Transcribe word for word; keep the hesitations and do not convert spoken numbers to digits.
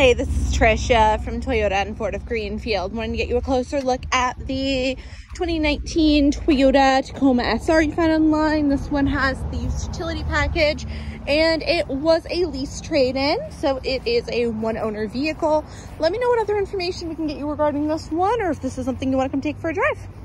Hi, this is Trisha from Toyota and Ford of Greenfield. Wanting to get you a closer look at the twenty nineteen Toyota Tacoma S R you found online. This one has the utility package and it was a lease trade-in, so it is a one-owner vehicle. Let me know what other information we can get you regarding this one, or if this is something you want to come take for a drive.